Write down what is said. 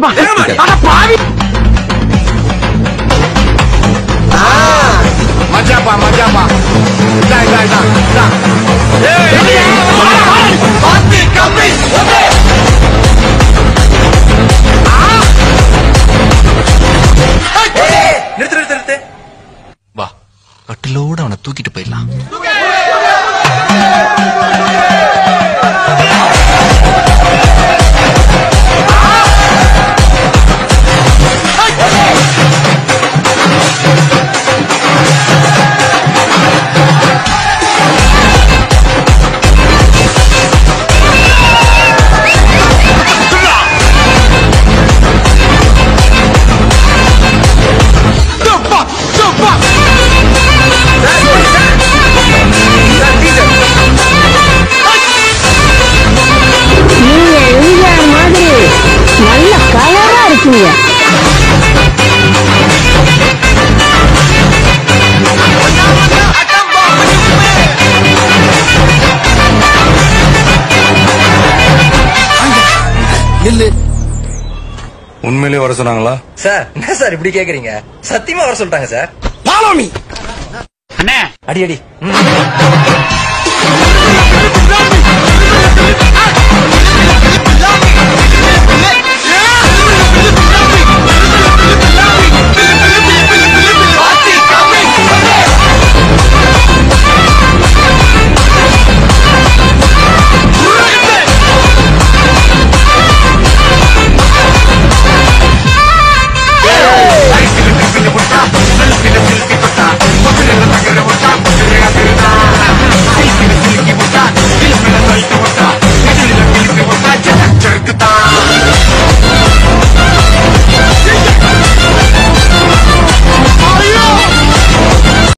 மஜாப்பா மஜாப்பா நிறுத்து நிறுத்து நிறுத்து. வா கட்டிலோட அவனை தூக்கிட்டு போயிடலாம். நல்ல கலரா இருக்கீங்க. உண்மையிலேயே வர சொன்னாங்களா சார்? என்ன சார் இப்படி கேக்குறீங்க? சத்தியமா வர சொல்லிட்டாங்க சார். அண்ணே அடி அடி.